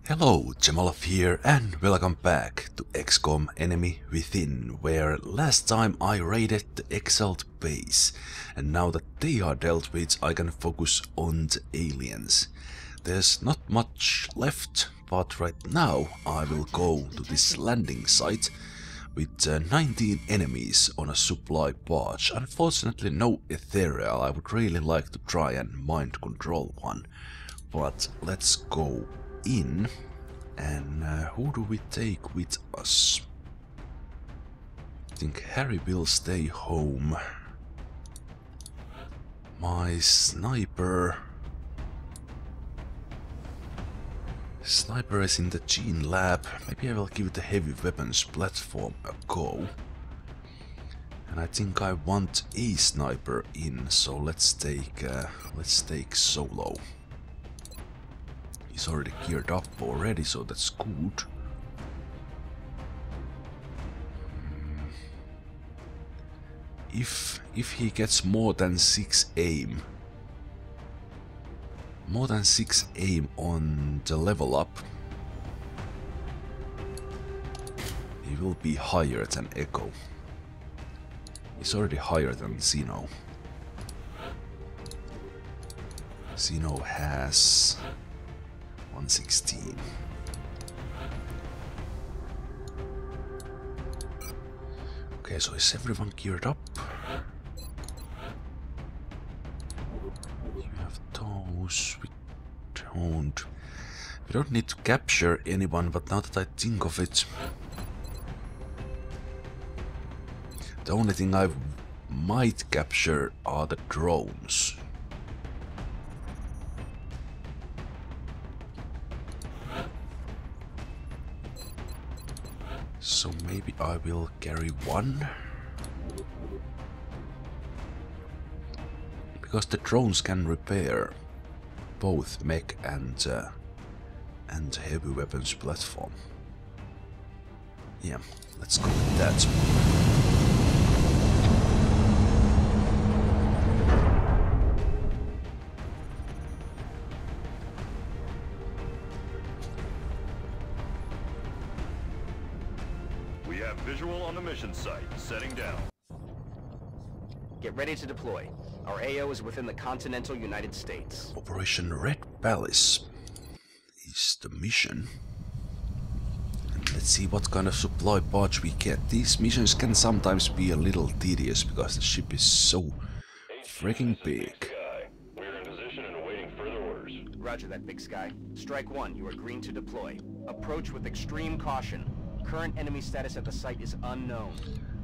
Hello, Zemalf here and welcome back to XCOM Enemy Within, where last time I raided the exiled base, and now that they are dealt with I can focus on the aliens. There's not much left, but right now I will go to this landing site with 19 enemies on a supply barge. Unfortunately no ethereal. I would really like to try and mind control one, but let's go in. And who do we take with us? I think Harry will stay home. My sniper is in the gene lab. Maybe I will give the heavy weapons platform a go. And I think I want a sniper in, so let's take Solo. He's already geared up already, so that's good. If he gets more than 6 aim on the level up, he will be higher than Echo. He's already higher than Xeno. Xeno has 116. Okay, so is everyone geared up? You have those. We don't. We don't need to capture anyone, but now that I think of it, the only thing I might capture are the drones. So maybe I will carry one, because the drones can repair both mech and heavy weapons platform. Yeah, let's go with that. Visual on the mission site. Setting down. Get ready to deploy. Our AO is within the continental United States. Operation Red Palace is the mission. And let's see what kind of supply barge we get. These missions can sometimes be a little tedious because the ship is so freaking big. We're in position and awaiting further orders. Roger that, Big Sky. Strike 1, you are green to deploy. Approach with extreme caution. Current enemy status at the site is unknown.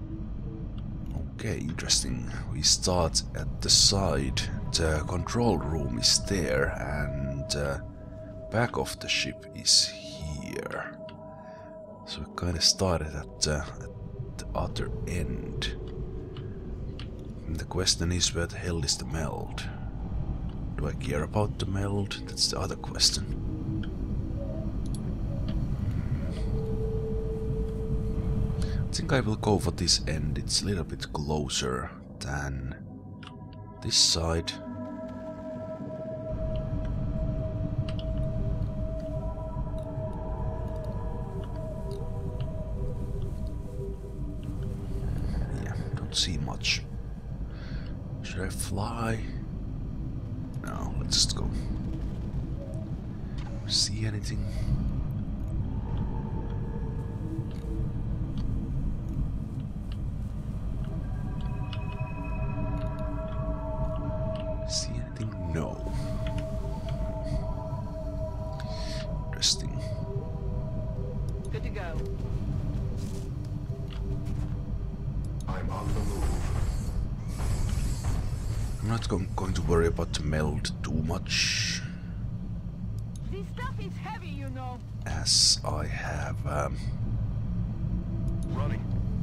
Okay, interesting. We start at the side. The control room is there and back of the ship is here. So we kind of started at the other end. And the question is, where the hell is the meld? Do I care about the meld? That's the other question. I think I will go for this end. It's a little bit closer than this side. Yeah, don't see much. Should I fly? No, let's just go. See anything? See anything? No. Interesting. Good to go. I'm on the move. I'm not going to worry about the meld too much, This stuff is heavy, you know. as I have Running.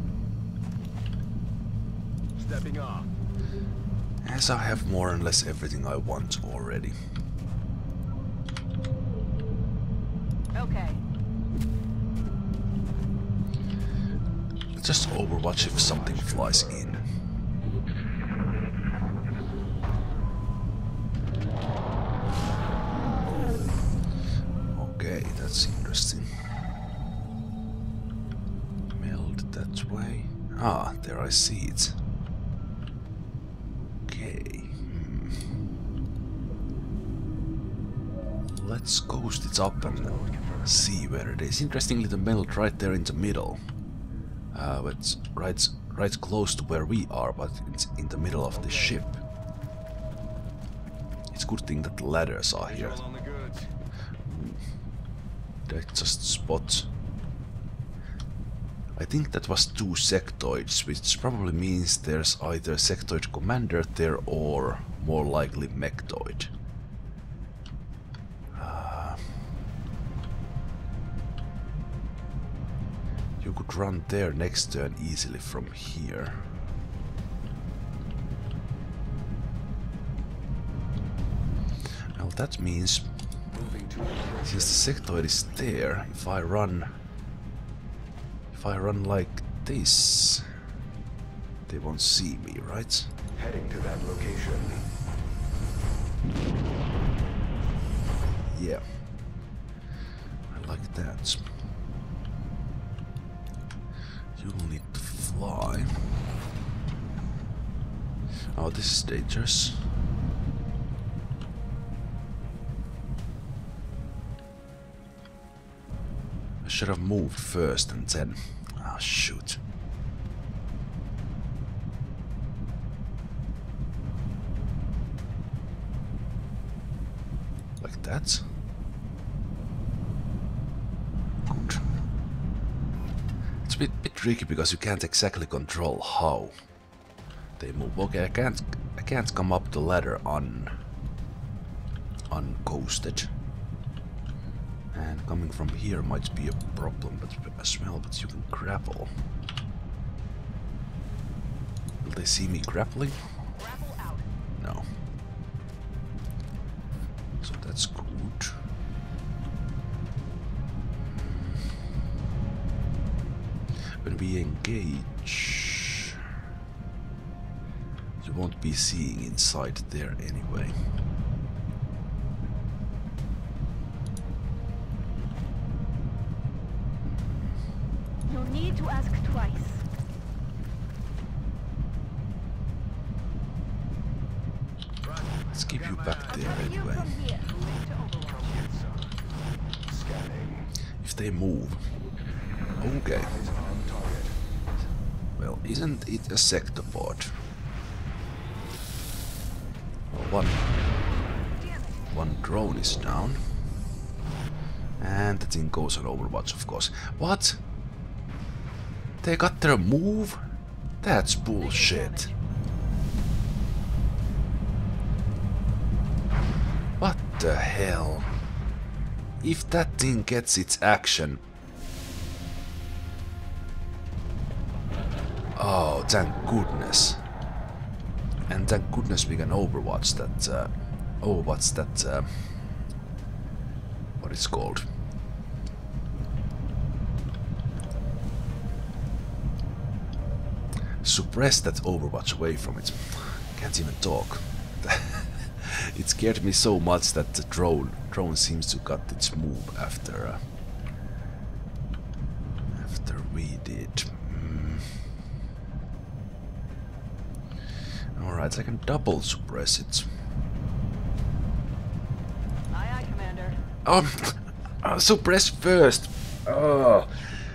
Stepping off. more or less everything I want already. Okay. Let's just overwatch if something flies in. Okay, that's interesting. Meld that way. Ah, there I see it. Okay. Let's ghost it up and see where it is. Interestingly, the meld right there in the middle. It's right close to where we are, but it's in the middle of the ship. It's a good thing that the ladders are here. They just spot. I think that was 2 sectoids, which probably means there's either a sectoid commander there or more likely mechtoid. You could run there next turn easily from here. Well, that means since the sectoid is there, if I run like this, they won't see me, right? Heading to that location. Yeah. I like that. You'll need to fly. Oh, this is dangerous. I should have moved first and then... Ah, shoot. Like that. Good. It's a bit tricky because you can't exactly control how they move. Okay, I can't come up the ladder uncoasted. And coming from here might be a problem, but as well, but you can grapple. Will they see me grappling? Grapple out. No. So that's good. When we engage, you won't be seeing inside there anyway. No need to ask twice. Let's keep you back there Cover you anyway. from here. If they move. Okay. Well, isn't it a sectopod? Well, one drone is down. And the thing goes on Overwatch, of course. What? They got their move? That's bullshit. What the hell? If that thing gets its action... Oh, thank goodness. And thank goodness we can Overwatch that... Overwatch that... what it's called. Suppress that Overwatch away from it. Can't even talk. It scared me so much that the drone seems to cut its move after we did. Alright, I can double suppress it. Aye, aye, Commander. Suppress first. Oh.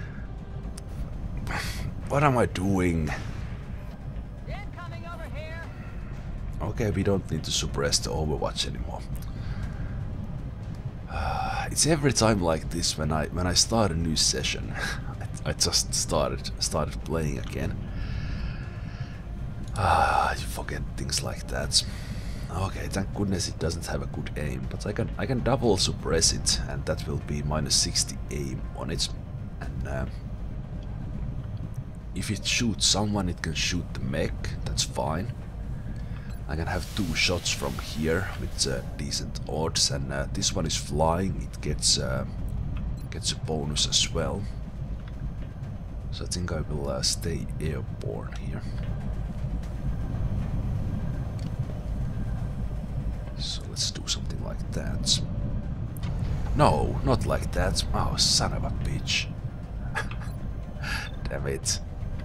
What am I doing? Incoming over here. Okay, we don't need to suppress the Overwatch anymore. It's every time like this when I start a new session. I just started playing again. You forget things like that. Okay, thank goodness it doesn't have a good aim, but I can double suppress it, and that will be -60 aim on it. And if it shoots someone, it can shoot the mech. That's fine. I can have 2 shots from here with decent odds, and this one is flying. It gets a bonus as well. So I think I will stay airborne here. So let's do something like that. No, not like that. Oh, son of a bitch. Damn it.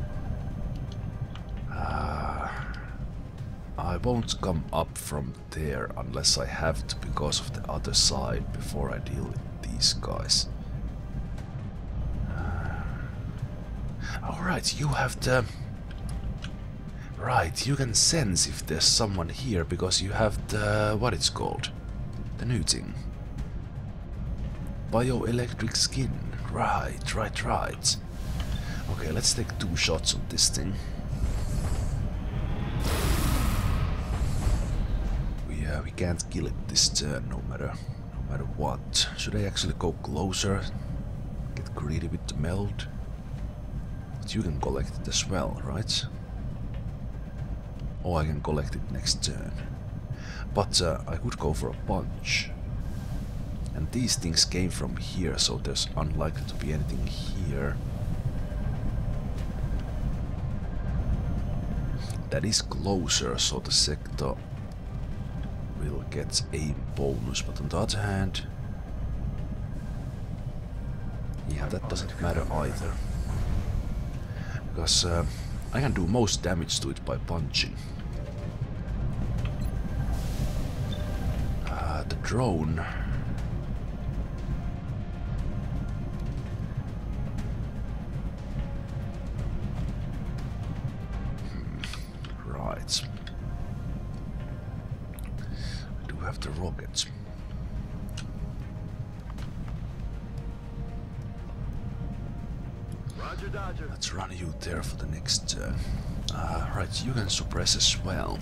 I won't come up from there unless I have to because of the other side before I deal with these guys. Alright, you have the... Right, you can sense if there's someone here because you have the... what it's called? The new thing. Bioelectric skin. Right. Okay, let's take 2 shots on this thing. We can't kill it this turn no matter what. Should I actually go closer? Get greedy with the meld? But you can collect it as well, right? Oh, I can collect it next turn. But I could go for a punch. And these things came from here, so there's unlikely to be anything here. That is closer, so the sector will get a bonus, but on the other hand... Yeah, that doesn't matter either. Because I can do most damage to it by punching. The drone... Right. I do have the rockets. Roger, Dodger. Let's run you there for the next turn. Right, you can suppress as well.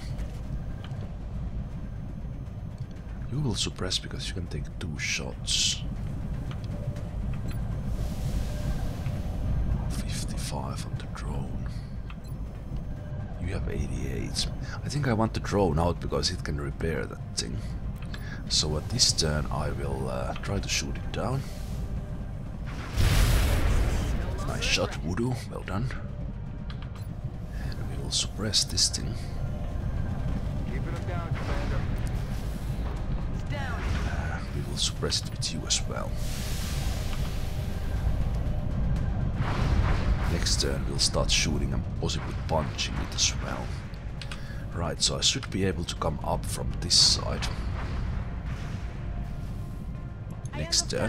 You will suppress because you can take 2 shots. 55 on the drone. You have 88. I think I want the drone out because it can repair that thing. So at this turn I will try to shoot it down. Nice shot, Voodoo. Well done. And we will suppress this thing. Keeping him down, Commander. We will suppress it with you as well. Next turn we'll start shooting and possibly punching it as well. Right, so I should be able to come up from this side. Next turn.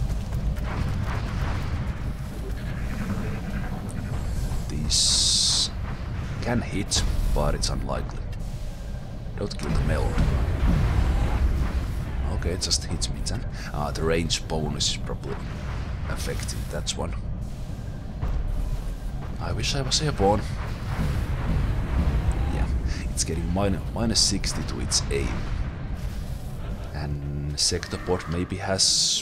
These can hit, but it's unlikely. Don't kill the Mel. Okay, it just hits me then. The range bonus is probably affecting that one. I wish I was airborne. Yeah, it's getting minus 60 to its aim. And sector port maybe has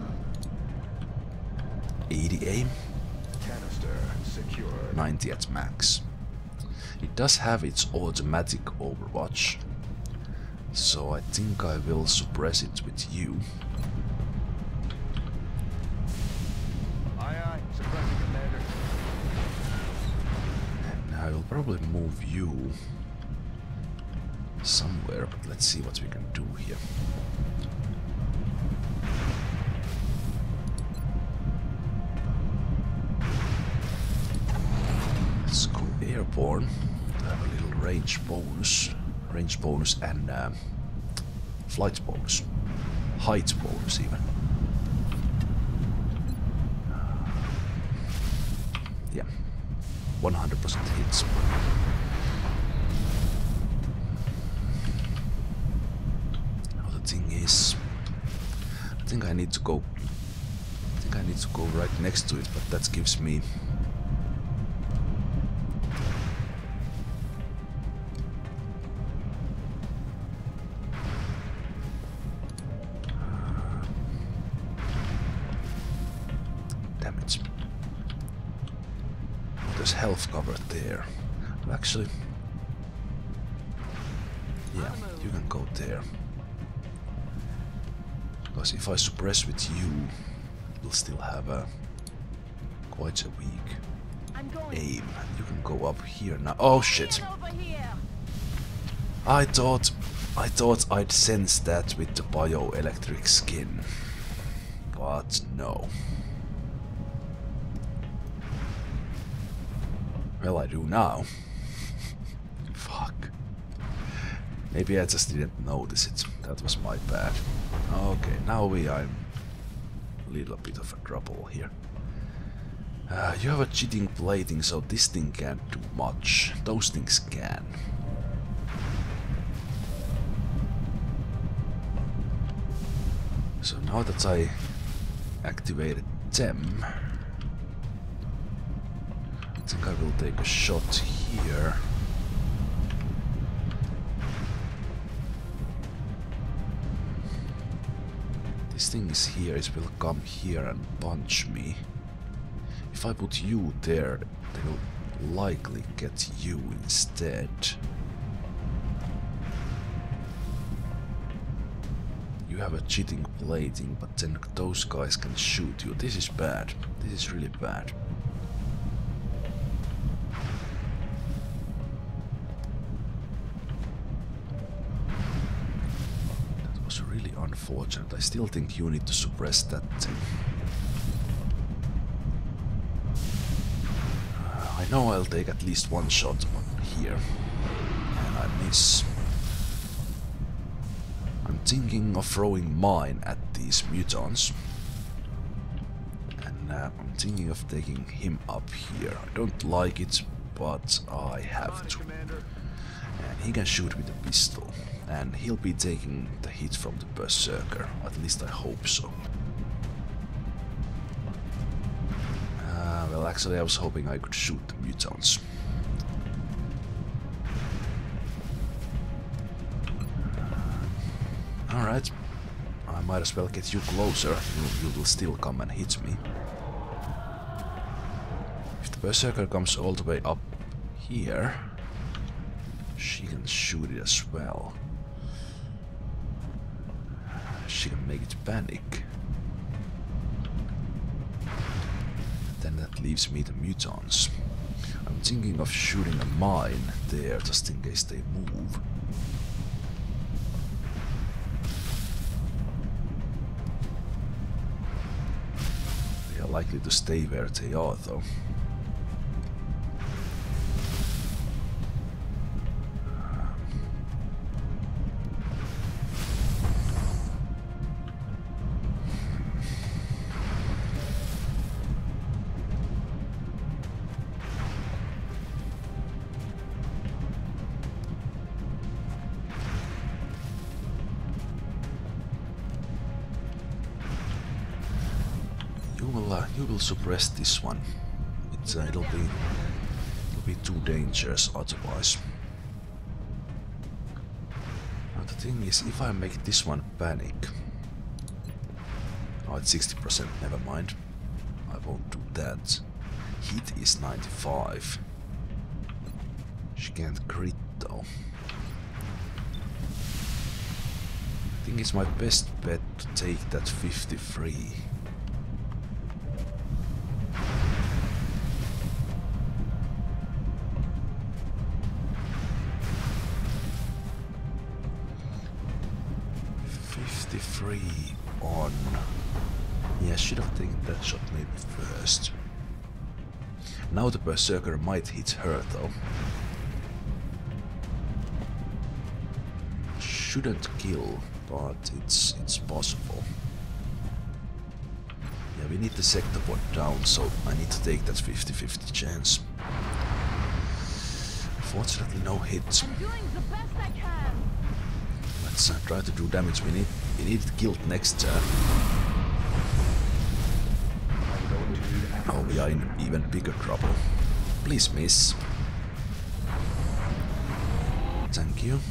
80 aim. Canister secured. 90 at max. It does have its automatic overwatch. So I think I will suppress it with you. Aye, suppressing, Commander. And I will probably move you somewhere, but let's see what we can do here. Let's go airborne. I have a little range bonus. Range bonus and flight bonus. Height bonus even. Yeah. 100% hits. Now the thing is, I think I need to go right next to it, but that gives me damage. There's health cover there. Actually, yeah, you can go there. Because if I suppress with you, we'll still have a quite a weak aim. You can go up here now. Oh shit! I thought I'd sense that with the bioelectric skin. but no. Well, I do now. Fuck. Maybe I just didn't notice it. That was my bad. Okay, now we are in a little bit of a trouble here. You have a cheating plating, so this thing can't do much. Those things can. So now that I activated them, I think I will take a shot here. This thing is here, it will come here and punch me. If I put you there, they will likely get you instead. You have a cheating plating, but then those guys can shoot you. This is bad. This is really bad. That was really unfortunate. I still think you need to suppress that thing. I know I'll take at least one shot here, and I miss. I'm thinking of throwing mine at these mutants, and I'm thinking of taking him up here. I don't like it, but I have to. And he can shoot with a pistol, and he'll be taking the hit from the Berserker, at least I hope so. Well, actually I was hoping I could shoot the mutants. Alright, I might as well get you closer, you will still come and hit me. If the Berserker comes all the way up here, she can shoot it as well. She can make it panic. Then that leaves me the mutants. I'm thinking of shooting a mine there just in case they move. They are likely to stay where they are though. You will suppress this one. It'll be too dangerous otherwise. Now the thing is, if I make this one panic, oh, it's 60%. Never mind. I won't do that. Hit is 95. She can't crit though. I think it's my best bet to take that 53. On. Yeah, I should have taken that shot maybe first. Now the Berserker might hit her though. Shouldn't kill, but it's possible. Yeah, we need the sector bot down, so I need to take that 50-50 chance. Unfortunately, no hits. I'm doing the best I can. Let's try to do damage. We need it killed next turn. Oh, we are in even bigger trouble. Please miss. Thank you.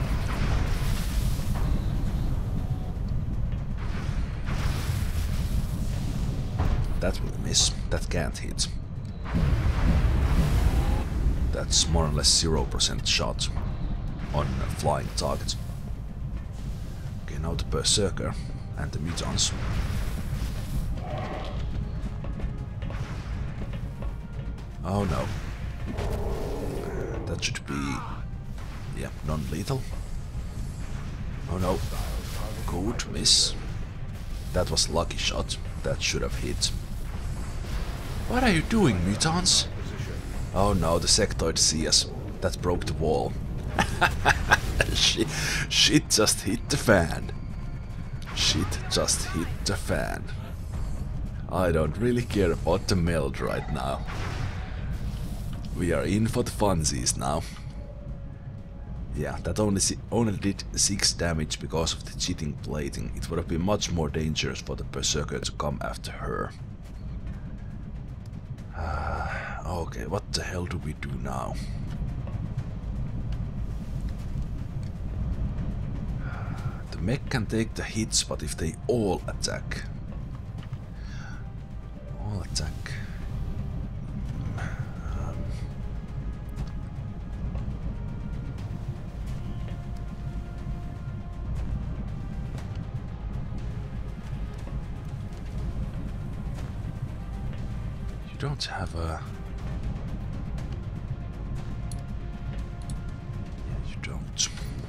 That will miss. That can't hit. That's more or less 0% shot on flying targets. Okay, now the Berserker and the mutants. Oh no. That should be... yeah, non-lethal. Oh no. Good miss. That was lucky shot. that should have hit. What are you doing, mutants? Oh no, the sectoid see us. That broke the wall. Shit just hit the fan. Shit just hit the fan. I don't really care about the meld right now. We are in for the funsies now. Yeah, that only did 6 damage because of the cheating plating. It would have been much more dangerous for the Berserker to come after her. Okay, what the hell do we do now? The mech can take the hits, but if they all attack... You don't have a... Yeah, you don't.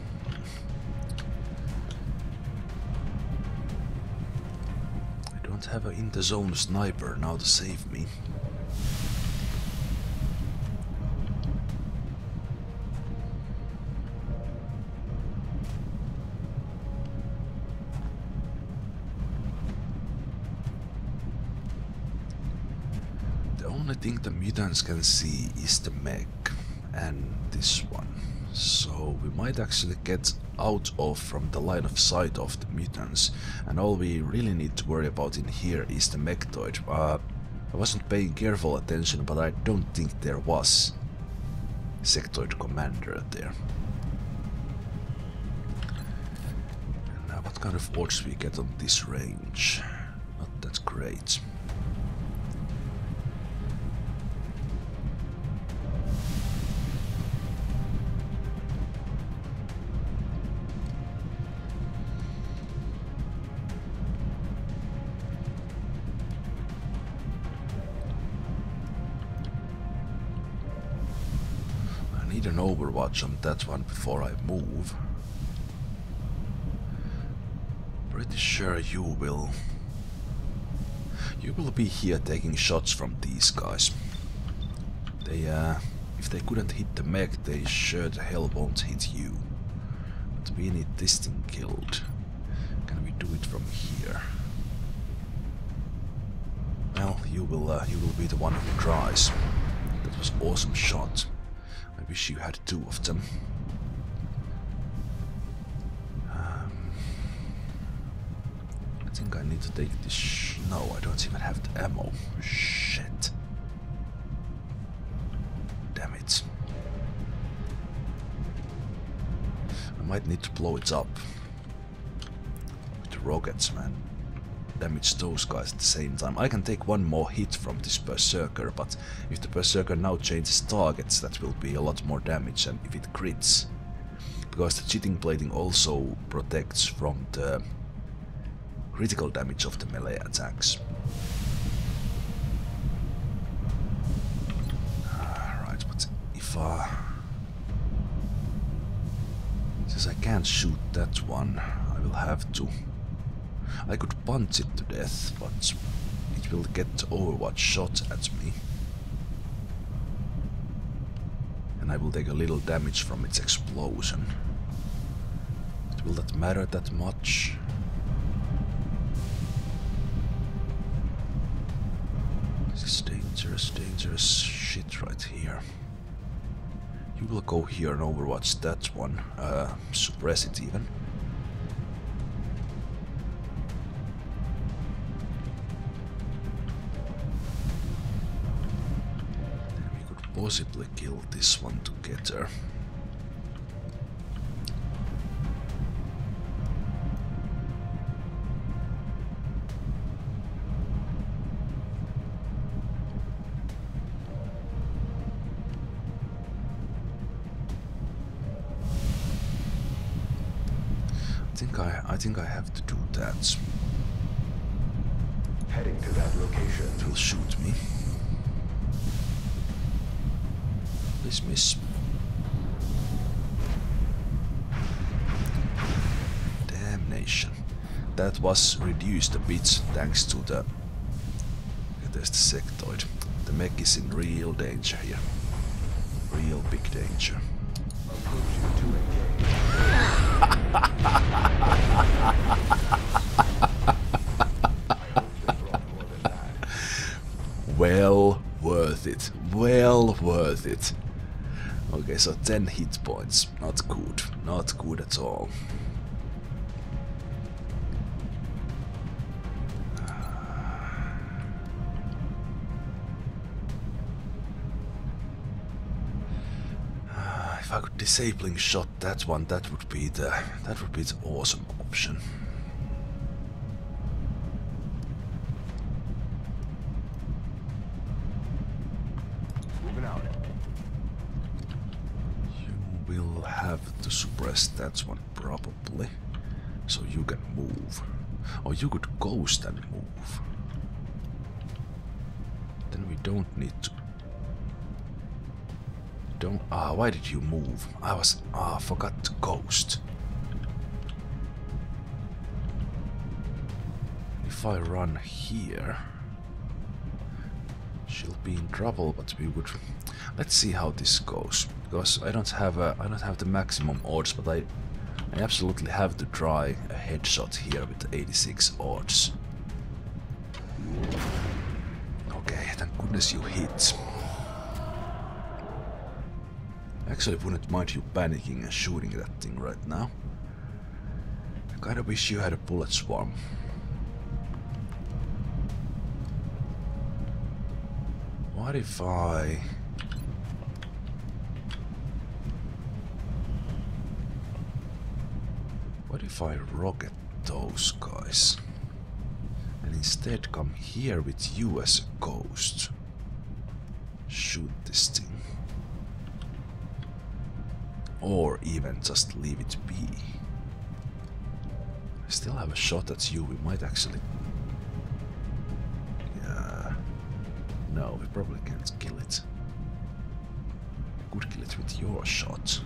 I don't have an in-the-zone sniper now to save me. The only thing the mutants can see is the mech and this one, so we might actually get out of from the line of sight of the mutants, and all we really need to worry about in here is the mechtoid. I wasn't paying careful attention, but I don't think there was sectoid commander there. And now what kind of odds we get on this range? Not that great. Need an overwatch on that one before I move. Pretty sure you will be here taking shots from these guys. They if they couldn't hit the mech, they sure the hell won't hit you. But we need this thing killed. Can we do it from here? Well, you will be the one who tries. That was an awesome shot. I wish you had 2 of them. I think I need to take this. No, I don't even have the ammo. Shit. Damn it. I might need to blow it up with the rockets, man. Damage those guys at the same time. I can take 1 more hit from this Berserker, but if the Berserker now changes targets, that will be a lot more damage, and if it crits. Because the cheating plating also protects from the critical damage of the melee attacks. Right, but if since I can't shoot that one, I will have to... I could punch it to death, but it will get Overwatch shot at me. And I will take a little damage from its explosion. But will that matter that much? This is dangerous, dangerous shit right here. You will go here and overwatch that one, suppress it even. Then we could possibly kill this one together. I think I have to do that. Heading to that location. It will shoot me. Please miss. Damnation. That was reduced a bit thanks to the there's the sectoid. The mech is in real danger here. Real big danger. Approaching to engage. I hope they brought more than that. Well worth it. Well worth it. Okay, so 10 hit points. Not good. Not good at all. If I could disabling shot that one, that would be the awesome option. Moving out. You will have to suppress that one probably, so you can move. Or you could ghost and move. Then we don't need to. Why did you move? I forgot to ghost. If I run here, she'll be in trouble, but we would. Let's see how this goes, because I don't have the maximum odds, but I absolutely have to try a headshot here with 86 odds. Okay, thank goodness you hit. Actually, wouldn't mind you panicking and shooting that thing right now. I kinda wish you had a bullet swarm. What if I... What if I rocket those guys? And instead come here with you as a ghost. Shoot this thing. Or even just leave it be. I still have a shot at you, we might actually... Yeah... No, we probably can't kill it. Could kill it with your shot.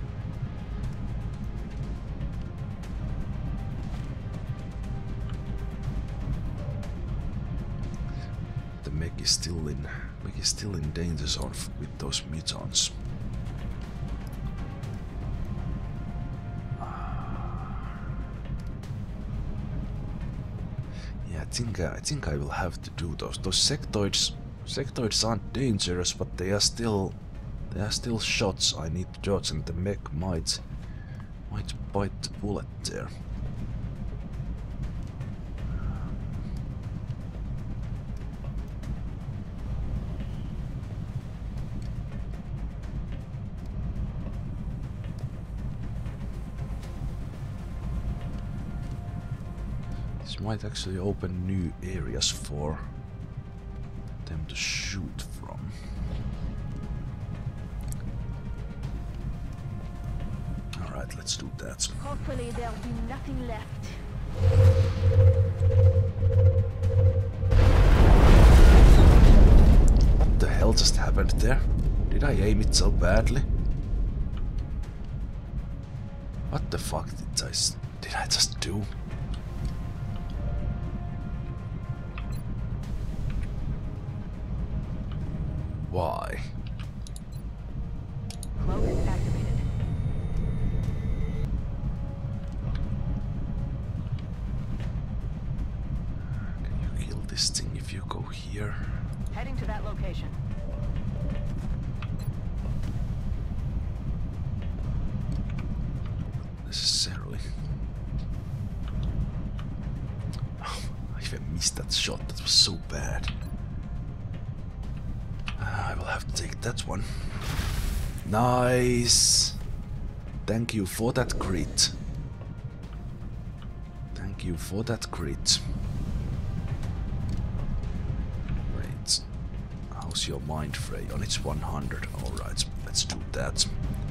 The mech is still in danger zone with those mutants. I think I will have to do those. Those sectoids aren't dangerous, but they are still shots I need to dodge, and the mech might bite the bullet there. This might actually open new areas for them to shoot from. Alright, let's do that. Hopefully there'll be nothing left. What the hell just happened there? Did I aim it so badly? What the fuck did I just do? Why? Cloak is activated. Can you kill this thing if you go here? Heading to that location. Not necessarily. Oh, I even missed that shot. That was so bad. I will have to take that one. Nice! Thank you for that crit. Thank you for that crit. Wait. How's your mind fray? On its 100. Alright, let's do that.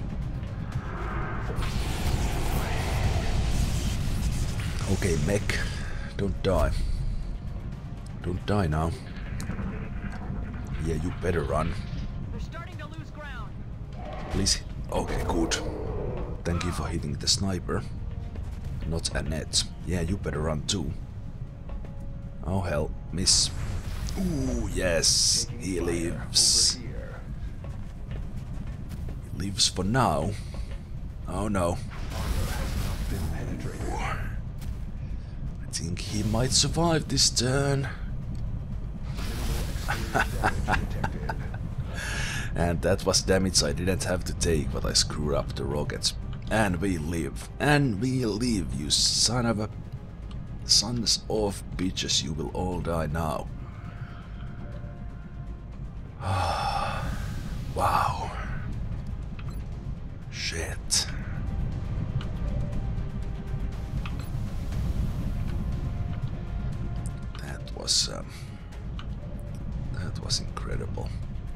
Okay, mech. Don't die. Don't die now. Yeah, you better run. We're starting to lose ground. Please. Okay, good. Thank you for hitting the sniper. Not Annette. Yeah, you better run too. Oh hell, miss. Ooh, yes, he lives. Over here. He lives for now. Oh no. Been penetrated. I think he might survive this turn. Damage detected. And that was damage I didn't have to take, but I screwed up the rockets. And we live. And we live, you son of sons of bitches. You will all die now. Wow. Shit. That was incredible.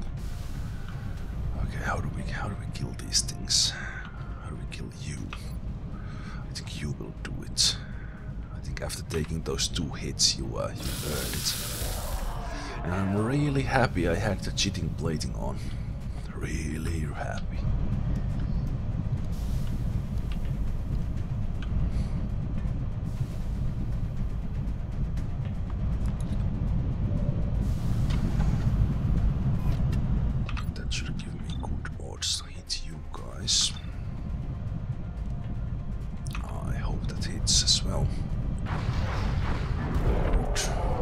Okay, how do we kill these things? How do we kill you? I think you will do it. I think after taking those 2 hits, you earned it. And I'm really happy I had the cheating plating on. Really happy. That should give me good odds to hit you guys. I hope that hits as well. Good.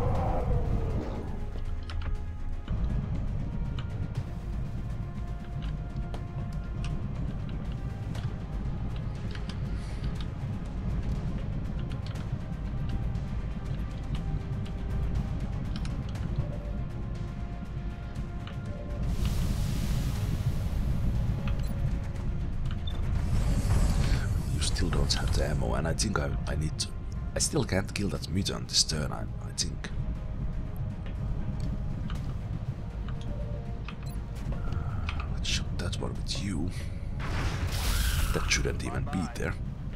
Still don't have the ammo, and I think I need to. I still can't kill that mutant this turn. I think. Let's shoot that one with you. That shouldn't even be there.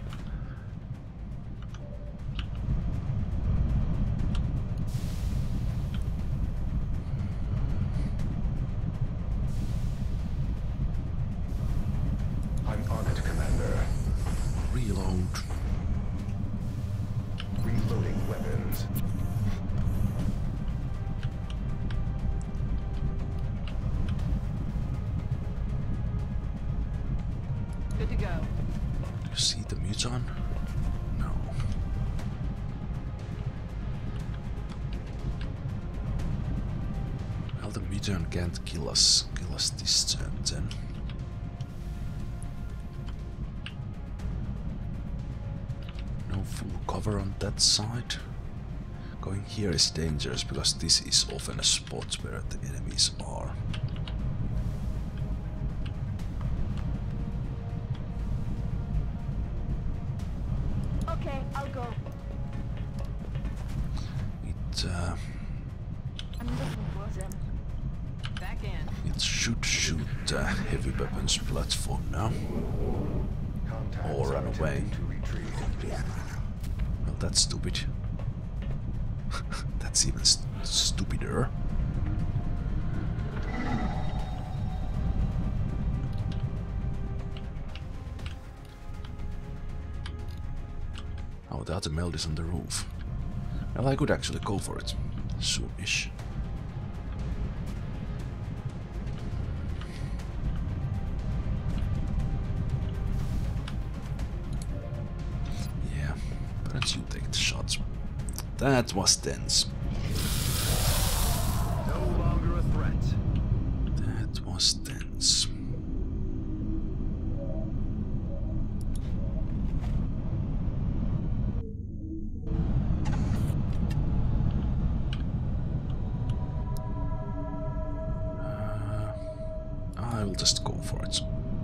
I'm on it, Commander. Reload. Reloading weapons. Good to go. Do you see the mutant? No. Well, the mutant can't kill us this turn then. No full cover on that side. Going here is dangerous because this is often a spot where the enemies are. Okay, I'll go. I'm looking for them. Back in. It should shoot heavy weapons platform now. Contacts Or run are away. attempting to retreat. Well, that's stupid. That's even stupider. Oh, the other meld is on the roof. Well, I could actually go for it. Soonish. Yeah, perhaps you take the shots. That was tense. No longer a threat. That was tense. I will just go for it.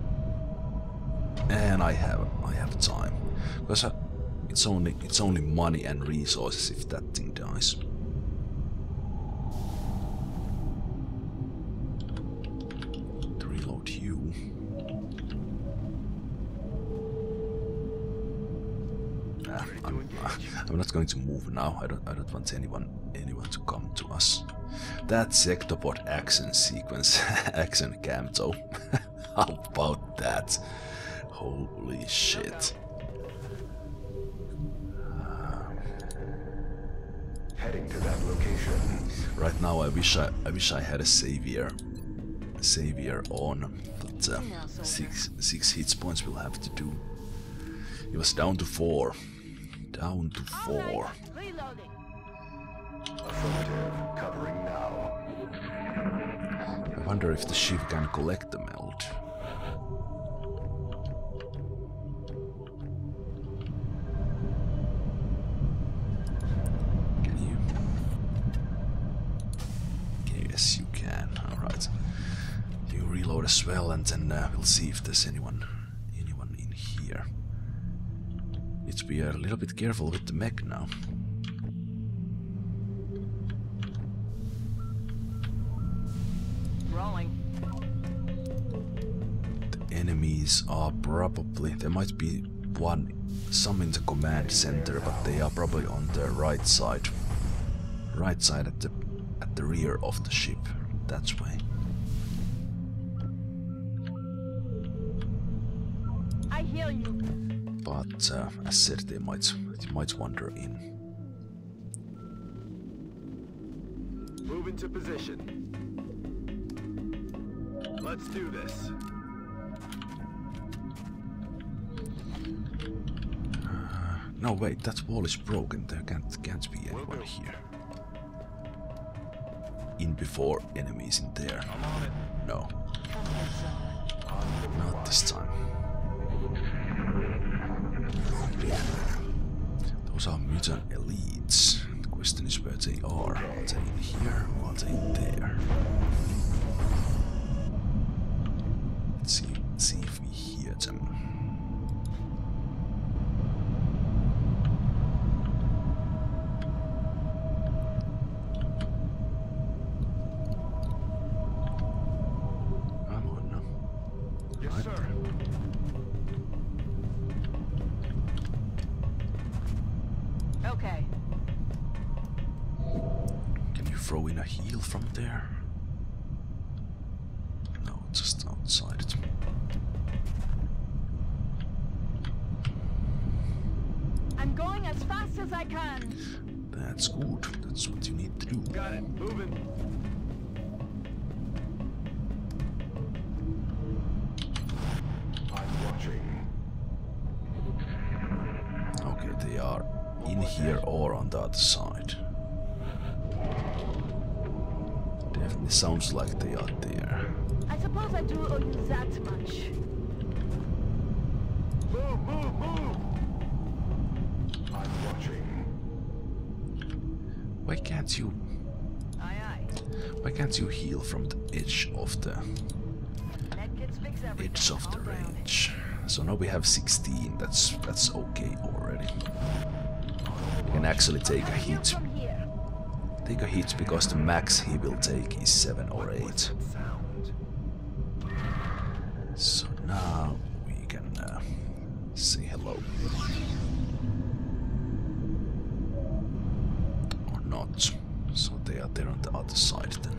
And I have time. Because it's only money and resources if that thing dies. To reload you. I'm not going to move now. I don't want anyone to come to us. That Sectopod action sequence, action cam though. How about that? Holy shit. Heading to that location. Right now, I wish I had a savior on, but six hit points will have to do. He was down to 4. Down to 4. Reloading. Affirmative. Covering now. I wonder if the ship can collect the meld. Can you? Okay, yes, you can. Alright. You reload as well, and then we'll see if there's anyone in here. Need to be a little bit careful with the mech now. Rolling. The enemies are probably, there might be some in the command center, but they are probably on the right side at the rear of the ship. That way. I hear you. But as said, they might wander in. Move into position. Let's do this. No, wait, that wall is broken. There can't be anyone here. In before enemies in there. I'm on it. No. Not this time. Those are mutant elites. The question is where they are. Are they in here or are they in there? Let's see if we hear them. Come on now. Yes, Right. sir. Okay. Can you throw in a heal from there? No, just outside it. I'm going as fast as I can. That's good. That's what you need to do. Got it. Moving. I'm watching. Okay, they are in here or on the other side. Definitely sounds like they are there. I suppose I do owe you that much. Move, move, move. I'm watching. Why can't you? Aye, aye. Why can't you heal from the edge of the Medkits fix everything. range? So now we have 16. That's okay already. We can actually take a hit. From here. Take a hit because the max he will take is 7 or 8. Sound. So now we can say hello. Or not. So they are there on the other side then.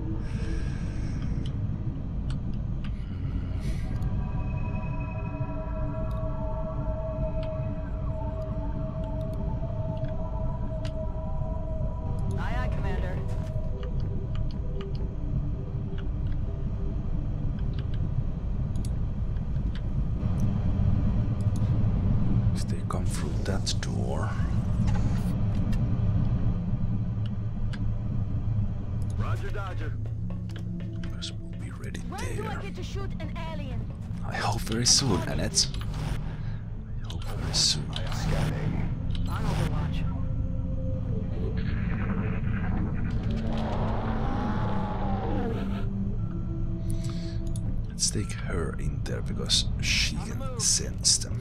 Aye, aye, Commander. If they come through that door. Roger, Dodger. Because we'll be ready When do I there. get to shoot an alien? I hope very soon, Annette. I hope very soon. Scanning. On Overwatch. Let's take her in there because she can sense them.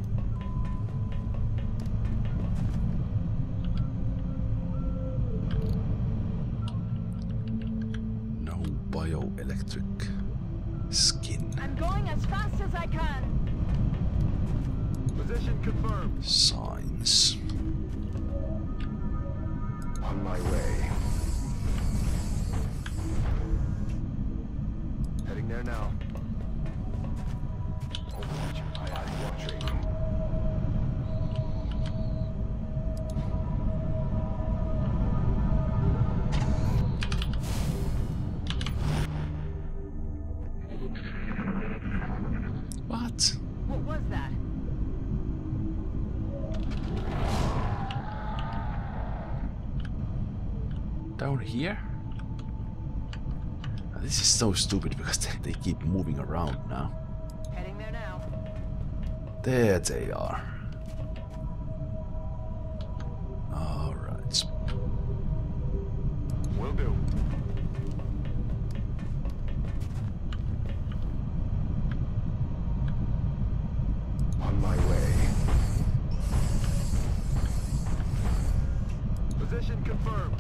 No bioelectric skin I'm going as fast as I can. Position confirmed. signs. On my way. Heading there now. Overwatch. I'm watching. down here? This is so stupid because they keep moving around now. Heading there now. There they are. Alright. Will do. On my way. Position confirmed.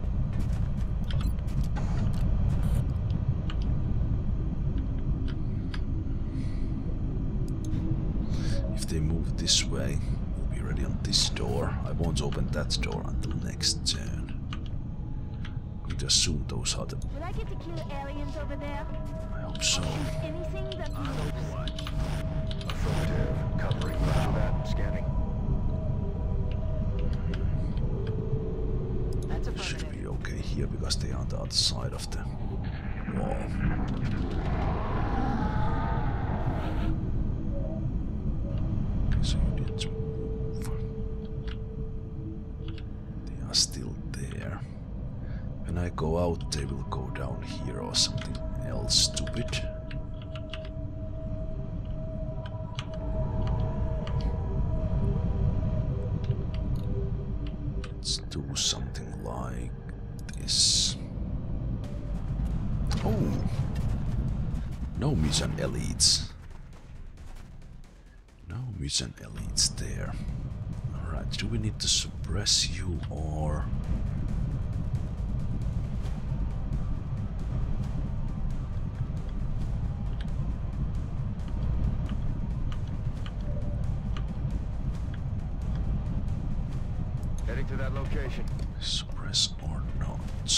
If they move this way, we'll be ready on this door. I won't open that door until next turn. I'm going to assume those are the... Will I get to kill aliens over there? I hope so. Anything that On moves? Overwatch. Affirmative. Covering. Roger that. Scanning. That's Should affirmative. be okay here because they are on the other side of the wall. Okay, so you didn't move. They are still there. When I go out, they will go down here or something else stupid. Let's do something like this. Oh! No mission elites. No mission elites there. Alright, do we need to suppress you or... Heading to that location. suppress or not?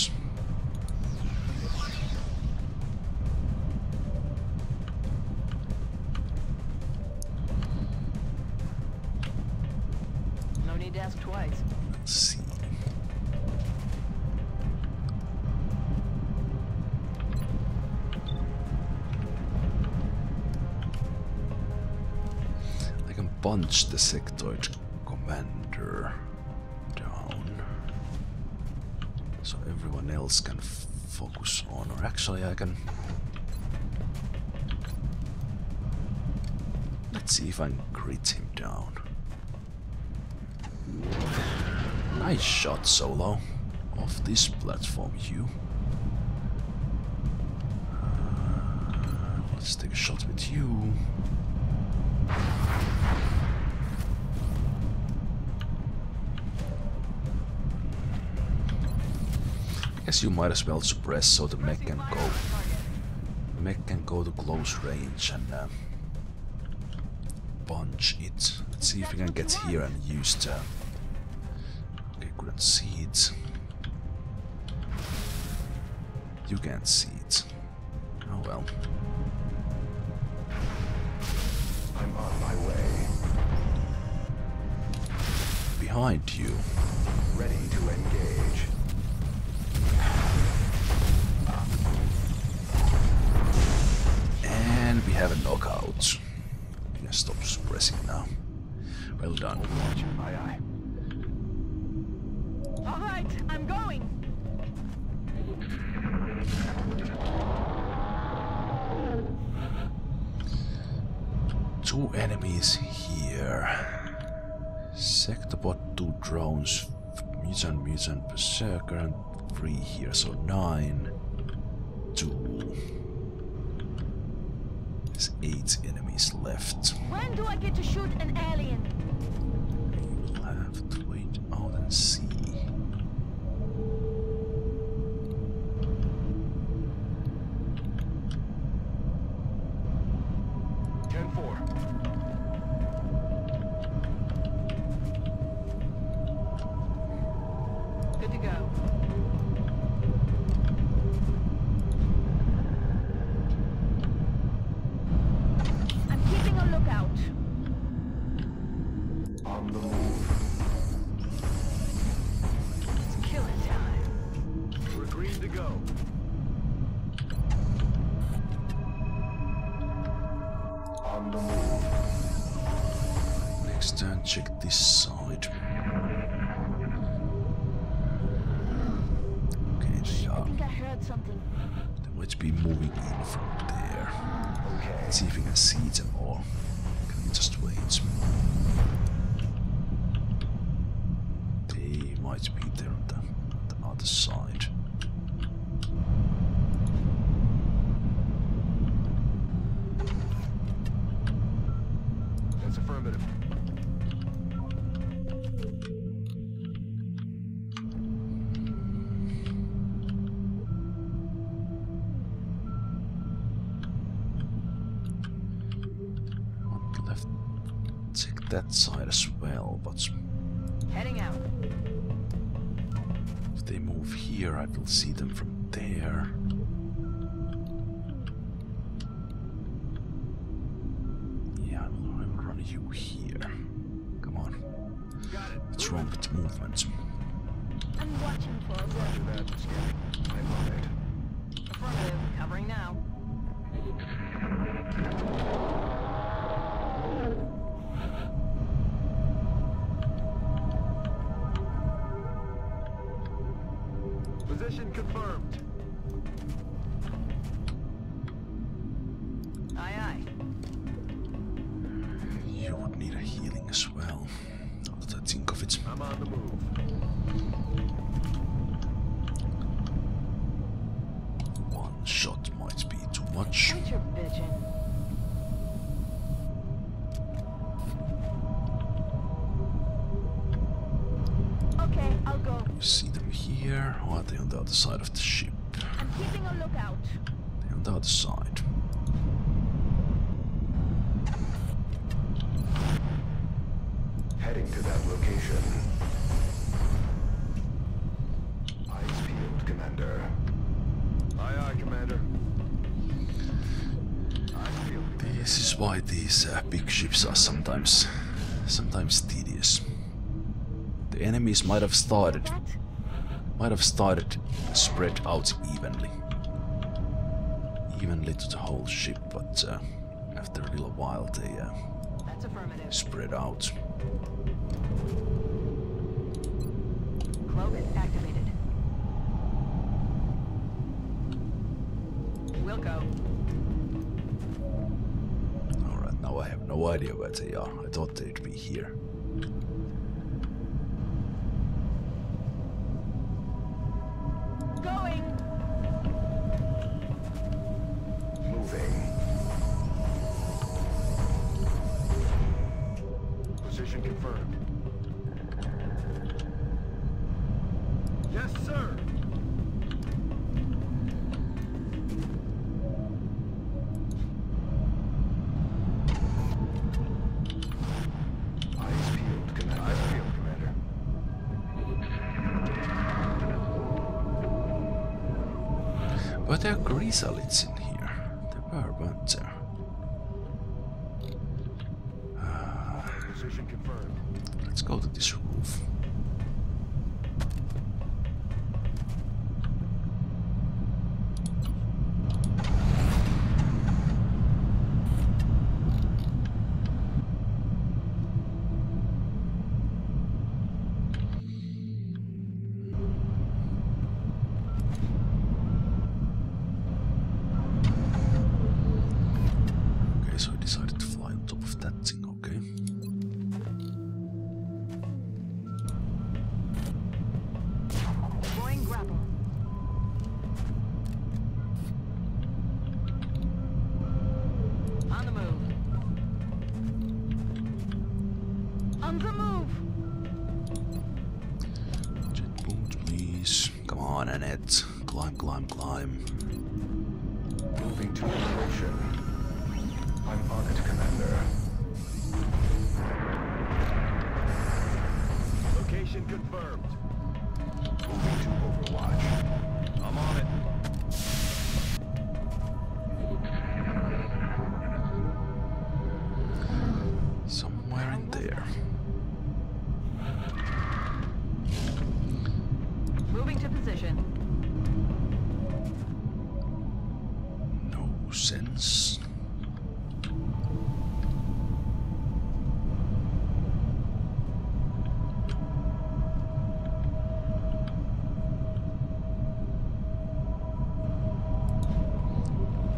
No need to ask twice. Let's see. I can punch the sectoid commander down, so everyone else can focus on, or actually I can... Let's see if I can crit him down. Nice shot, Solo. Off this platform, you. Let's take a shot with you. I guess you might as well suppress so the mech can go. The mech can go to close range and punch it. Let's see if we can get here and use the... Okay, couldn't see it. You can't see it. Oh well. I'm on my way. Behind you. Ready to engage. And we have a knockout. We can stop suppressing now. Well done. Aye, aye. All right, I'm going. Two enemies here. Sectobot, 2 drones, mutant, berserker, and 3 here, so 9. 2. There's 8 enemies left. When do I get to shoot an alien? We'll have to wait out and see. Good to go. I'm keeping a lookout. On the move. It's killing time. We're green to go. On the move. Next turn, check this side. Okay, heard something. They might be moving in from there. Let's see if we can see them all. Can we just wait? They might be there on the other side. That's affirmative. Left. Check that side as well, but Heading out. if they move here, I will see them from there. Yeah, I will run you here. Come on. What's wrong with the movement? I'm watching for us. Roger that. Scanning. I'm on it. Affirmative. Covering now. Position confirmed. Aye, aye. You would need a healing as well. Now that I think of it. I'm on the move. One shot might be too much. Quit your bitching. Okay, I'll go. You see them here, or are they on the other side of the ship? I'm keeping a lookout. They're on the other side. Heading to that location. Eyes peeled, Commander. Aye, aye, Commander. Eyes peeled. This is why these big ships are sometimes tedious. The enemies might have started spread out evenly to the whole ship, but after a little while they That's affirmative. spread out. Cloak activated. We'll go. Alright, now I have no idea where they are. I thought they'd be here. Going. Moving. Position confirmed. Yes, sir. Eyes peeled, Commander. Eyes peeled, Commander. But there are chrysalids in here. There were, weren't there? Position confirmed. Let's go to this roof. Okay, so I decided to fly on top of that thing, okay? Deploying grapple. On the move. On the move. Jet boots, please. Come on, Annette. Climb, climb, climb. Moving to location. I'm on it, Commander. Location confirmed. Moving to Overwatch. I'm on it. Somewhere in there. Moving to position. No sense.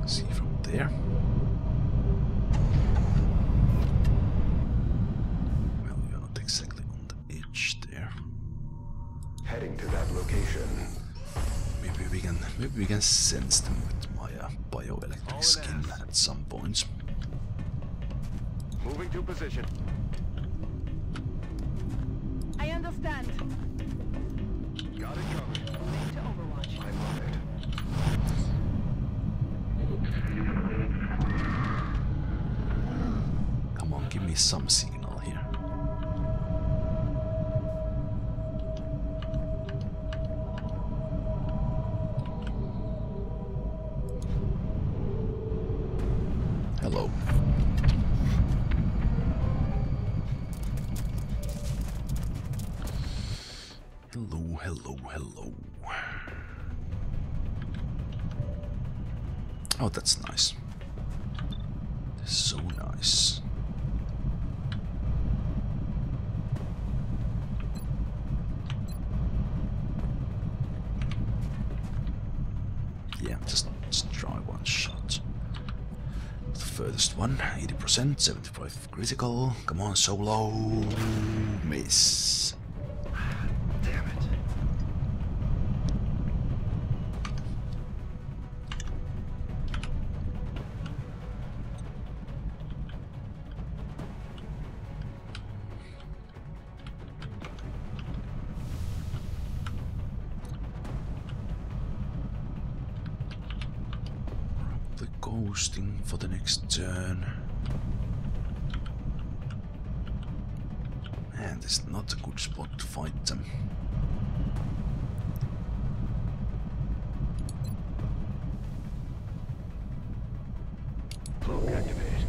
See from there. Well, you're not exactly on the edge there. Heading to that location. Maybe we can sense them with my bioelectric skin at some points. Moving to position. I understand. Got it covered. Moving to Overwatch. I'm on it. Come on, give me some signal here. Hello. Hello, hello, hello. Oh, that's nice. That's so nice. Yeah, just try one shot. The furthest one, 80%, 75 critical. Come on, solo. Miss. Damn it. The ghosting for the next turn. Man, this is not a good spot to fight them. Cloak activate.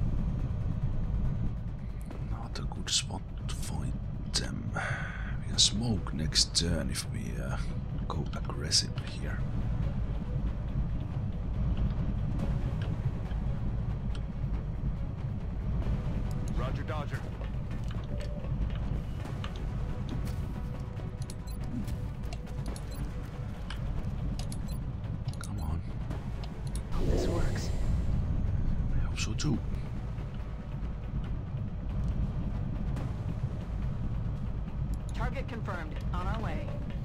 Not a good spot to fight them. We can smoke next turn if we go aggressive here. Roger, Dodger. Come on. Hope this works. I hope so too. Target confirmed. On our way.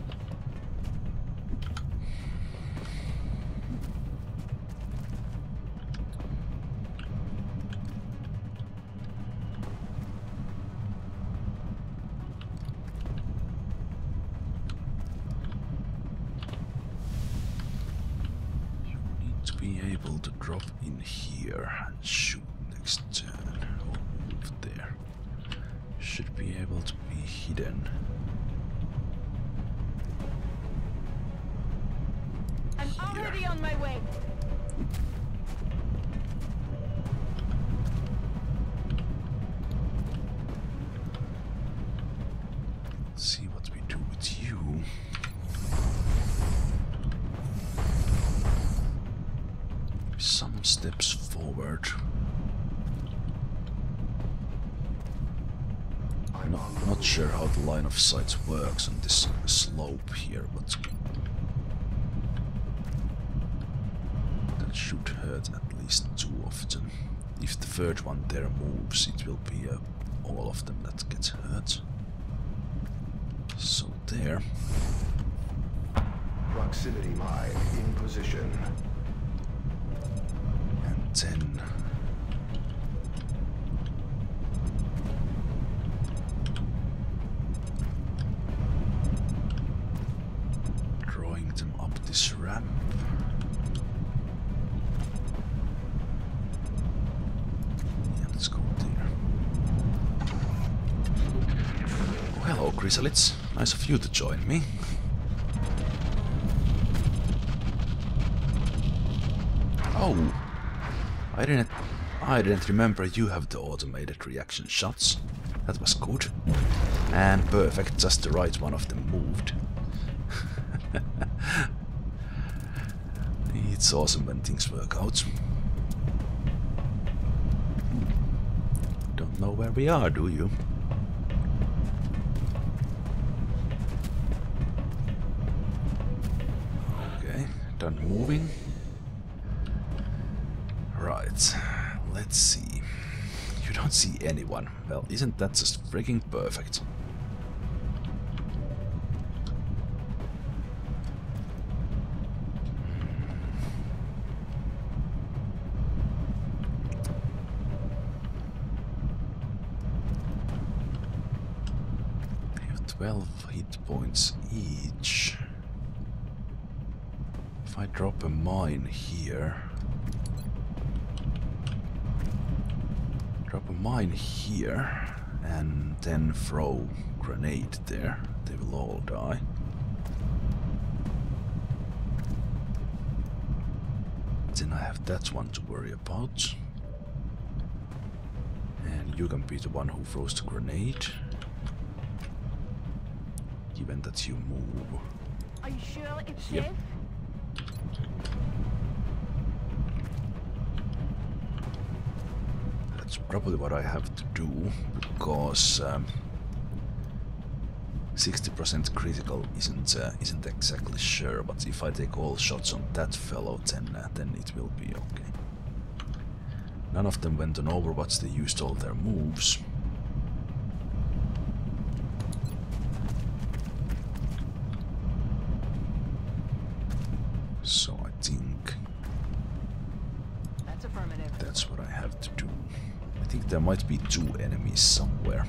You need to be able to drop in here and shoot next turn. Or move there. Should be able to be hidden. I'm already on my way. Let's see what we do with you. Some steps forward. Not sure how the line of sight works on this slope here, but that should hurt at least too often. If the third one there moves, it will be all of them that get hurt. So there. Proximity mine in position. And then drawing them up this ramp. Yeah, let's go there. Oh, hello, Chrysalids. Nice of you to join me. Oh, I didn't remember you have the automated reaction shots. That was good. And perfect, just the right one of them moved. It's awesome when things work out. Don't know where we are, do you? Okay, done moving. Alright, let's see. You don't see anyone. Well, isn't that just freaking perfect? They have 12 hit points each. If I drop a mine here... Drop a mine here and then throw grenade there, they will all die. Then I have that one to worry about. And you can be the one who throws the grenade. Given that you move. Are you sure it's Yep. safe? That's probably what I have to do, because 60% critical isn't exactly sure, but if I take all shots on that fellow, then it will be okay. None of them went on Overwatch, they used all their moves. So I think That's affirmative. that's what I have to do. I think there might be 2 enemies somewhere.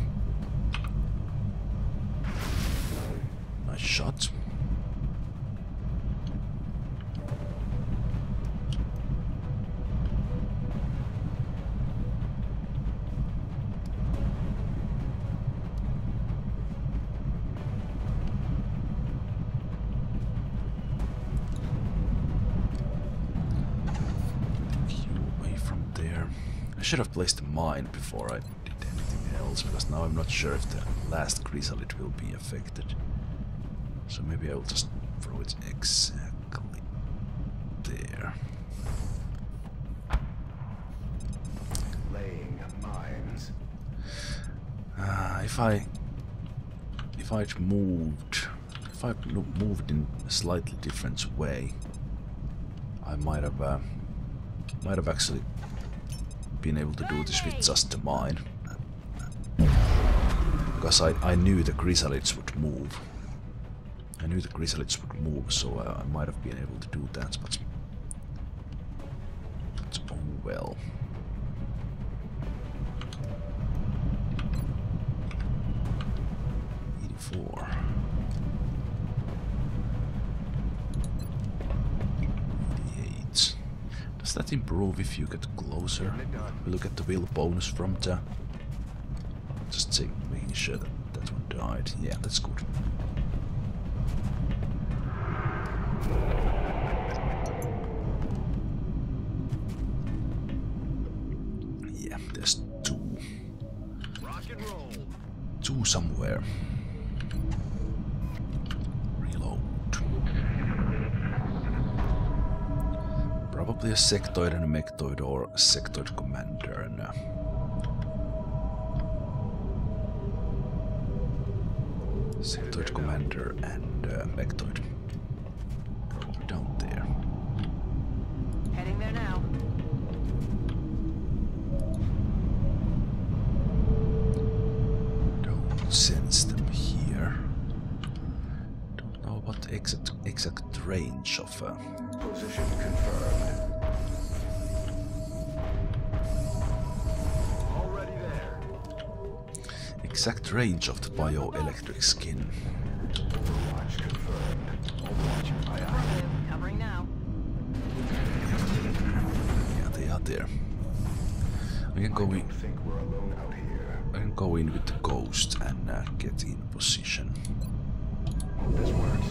Nice shot. I should have placed a mine before I did anything else, because now I'm not sure if the last chrysalid will be affected. So maybe I will just throw it exactly there. Laying mines. If I'd moved in a slightly different way, I might have actually been able to do this with just the mine, because I knew the chrysalids would move. So I might have been able to do that, but oh well. Does that improve if you get closer? We look at the will bonus from the... Just making sure that that one died. Yeah, that's good. Yeah, there's 2. Rock and roll. 2 somewhere. Reload. Probably a sectoid and a mechtoid, or a sectoid commander and a sectoid commander and mechtoid. Probably down there. Heading there now. Don't sense them here. Don't know what the exact range of Position confirmed. Already there. exact range of the bioelectric skin. Overwatch confirmed. Overwatch, aye aye. Affirmative. Covering now. Yeah, they are there. I can go I in. don't think we're alone out here. I can go in with the ghost and get in position. This works.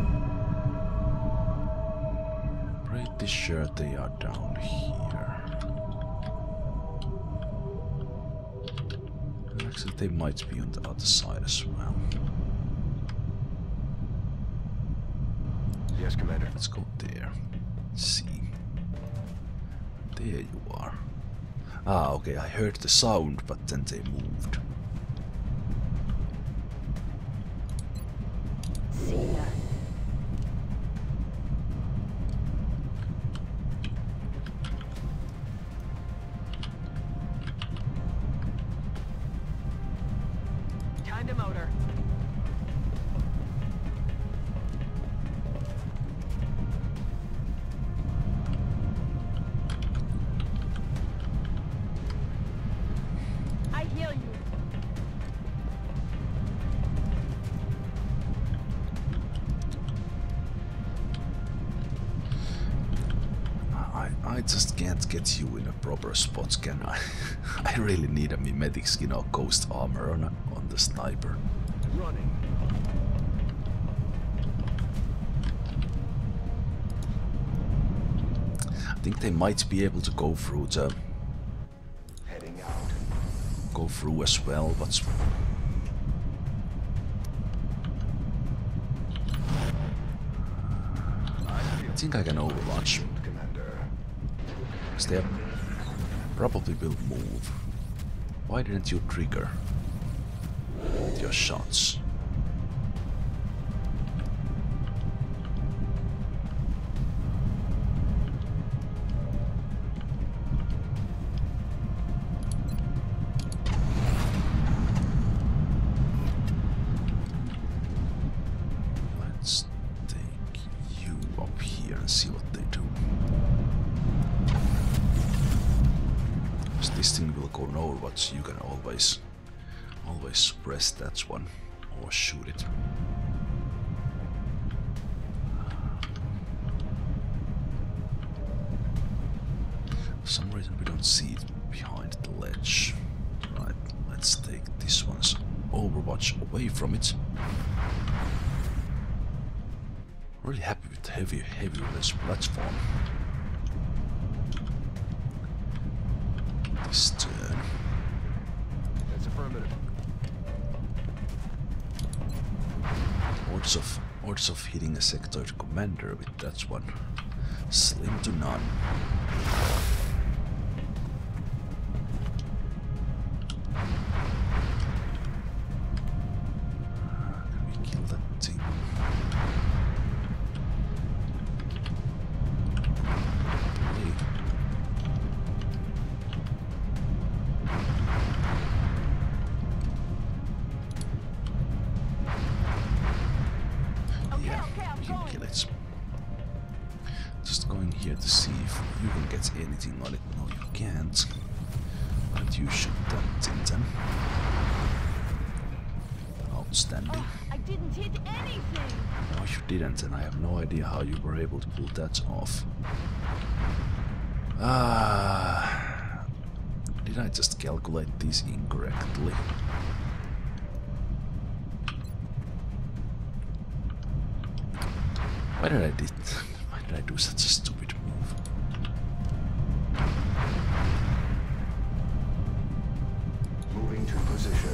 Pretty sure they are down here. Actually, they might be on the other side as well. Yes, Commander. Let's go there. Let's see. There you are. Ah, okay, I heard the sound, but then they moved. See ya. the motor. I hear you. I just can't get you in a proper spot, can I? I really need a mimetic skin or ghost armor on the sniper. Running. I think they might be able to go through the... Heading out. Go through as well, but... I think I can overwatch. They probably will move. Why didn't you trigger with your shots? Let's take you up here and see what they do. This thing will go nowhere, but you can always suppress that one or shoot it. For some reason we don't see it behind the ledge. Right, let's take this one's overwatch away from it. Really happy with the heavy this platform. This turn. That's affirmative. Odds of hitting a sectoid commander with that one. Slim to none. Can we kill that thing? Here to see if you can get anything on it. No, you can't. But you shoot that thing then. Outstanding. Oh, I didn't hit anything. No, you didn't, and I have no idea how you were able to pull that off. Did I just calculate these incorrectly? Why did I do such a stupid move? Moving to position.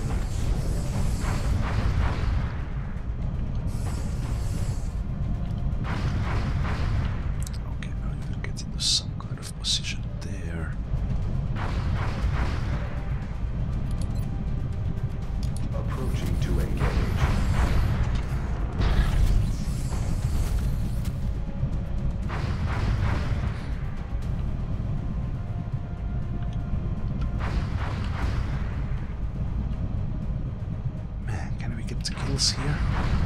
Okay, now you can get into some kind of position there. Approaching to engage. Here.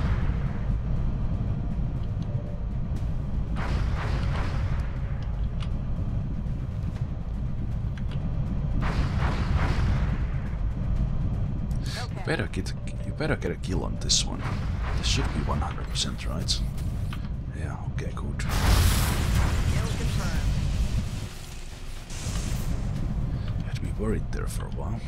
You better get a kill on this one. This should be 100%, right? Yeah, okay, good. You had me worried there for a while.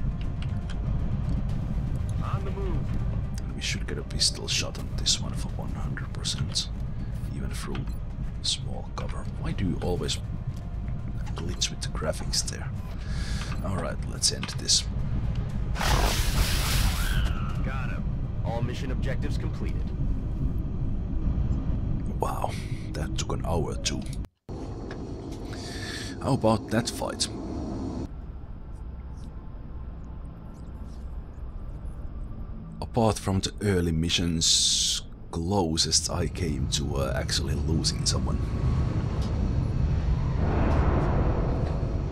On the move. We should get a pistol shot on this one for 100%, even through small cover. Why do you always glitch with the graphics there? Alright, let's end this. Got him. All mission objectives completed. Wow, that took an hour too. How about that fight? Apart from the early missions, closest I came to actually losing someone.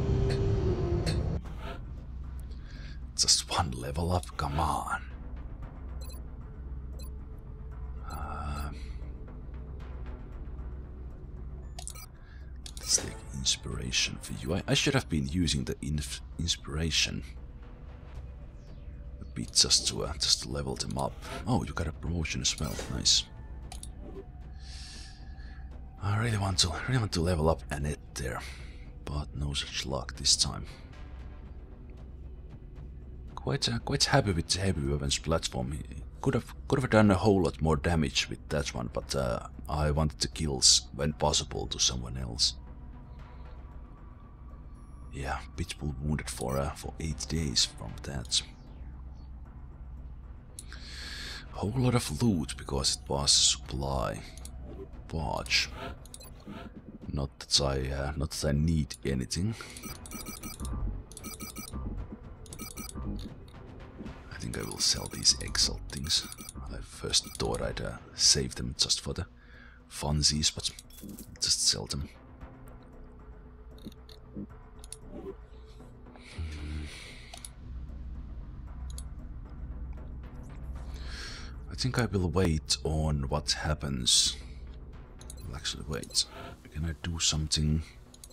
Just one level up, come on. Let's take inspiration for you. I should have been using the inspiration a bit just to level them up. Oh, you got a promotion as well. Nice. I really want to level up Annette there, but no such luck this time. Quite happy with the heavy weapons platform. Could have done a whole lot more damage with that one, but I wanted the kills when possible to someone else. Yeah, Pitbull wounded for 8 days from that. Whole lot of loot because it was supply. Barge. Not that I need anything. I think I will sell these Exalt things. I first thought I'd save them just for the funsies, but just sell them. I think I will wait on what happens. Well, actually, wait. Can I do something?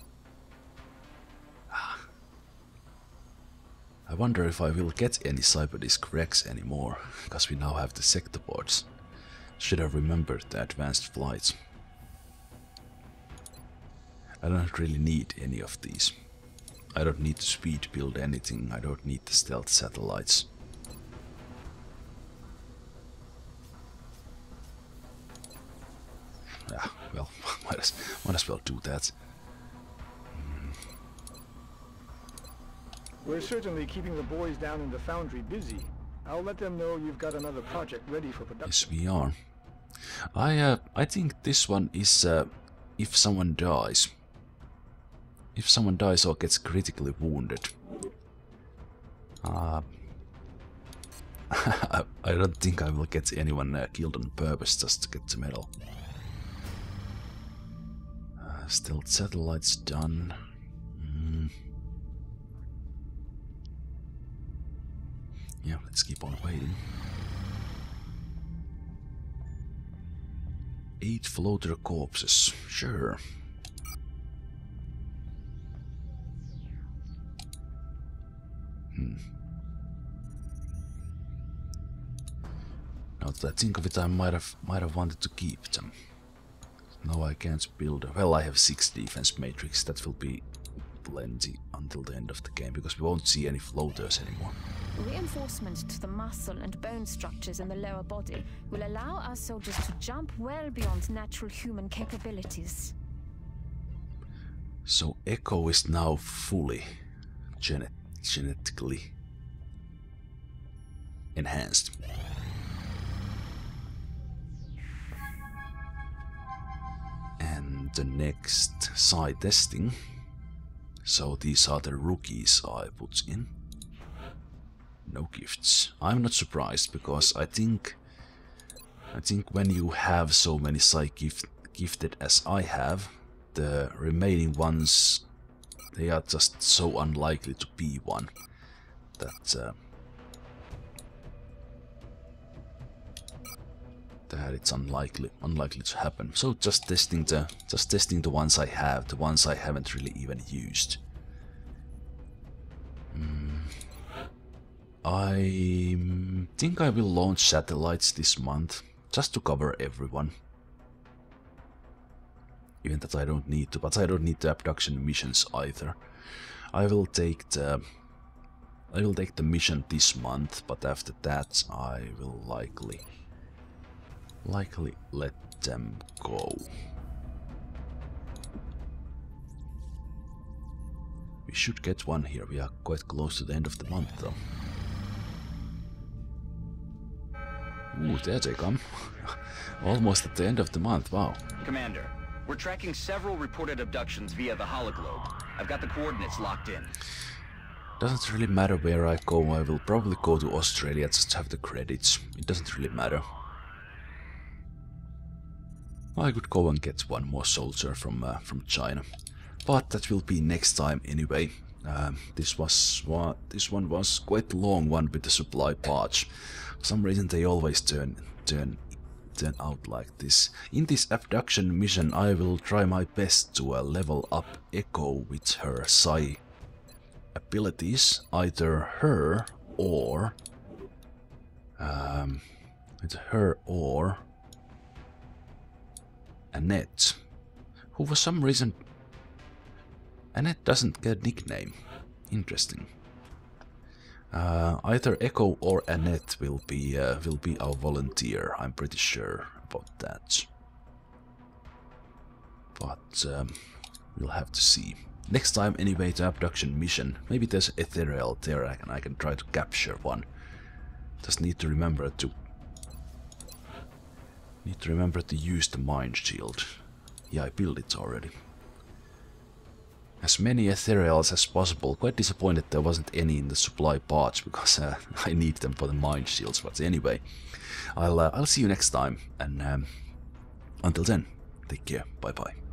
I wonder if I will get any Cyberdisk Rex anymore, because we now have the sector boards. Should have remembered the advanced flights. I don't really need any of these. I don't need to speed build anything, I don't need the stealth satellites. Ah, well, might as well do that. We're certainly keeping the boys down in the foundry busy. I'll let them know you've got another project ready for production. Yes, we are. I think this one is if someone dies. If someone dies or gets critically wounded. I don't think I will get anyone killed on purpose just to get the medal. Stealth satellites done. Yeah, let's keep on waiting. 8 floater corpses, sure. Now that I think of it, I might have wanted to keep them. Now I can't build. Well, I have 6 defense matrix. That will be plenty until the end of the game, because we won't see any floaters anymore. Reinforcement to the muscle and bone structures in the lower body will allow our soldiers to jump well beyond natural human capabilities. So Echo is now fully genetically enhanced. And the next side testing. So these are the rookies I put in. No gifts. I'm not surprised, because I think when you have so many psych gifted as I have, the remaining ones, they are just so unlikely to be one that it's unlikely to happen. So just testing the ones I have, the ones I haven't really even used. I think I will launch satellites this month, just to cover everyone. Even that I don't need to, but I don't need the abduction missions either. I will take the mission this month, but after that I will likely let them go. We should get one here. We are quite close to the end of the month, though. Ooh, there they come. Almost at the end of the month, wow. Commander, we're tracking several reported abductions via the hologlobe. I've got the coordinates locked in. Doesn't really matter where I go. I will probably go to Australia just to have the credits. It doesn't really matter. I could go and get one more soldier from China, but that will be next time anyway. This one was quite a long one with the supply barge. For some reason they always turn turn out like this. In this abduction mission I will try my best to level up Echo with her psi abilities, either her or Annette, who for some reason Annette doesn't get a nickname. Interesting. Either Echo or Annette will be our volunteer. I'm pretty sure about that. But we'll have to see. Next time, anyway, the abduction mission. Maybe there's ethereal there, and I can try to capture one. Just need to remember to use the mind shield. Yeah, I built it already. As many ethereals as possible. Quite disappointed there wasn't any in the supply parts, because I need them for the mind shields. But anyway, I'll see you next time, and until then, take care. Bye bye.